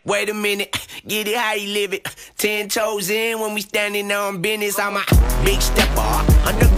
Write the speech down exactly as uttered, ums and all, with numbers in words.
Wait a minute, get it how you live it. Ten toes in when we standing on business. I'm a big stepper, under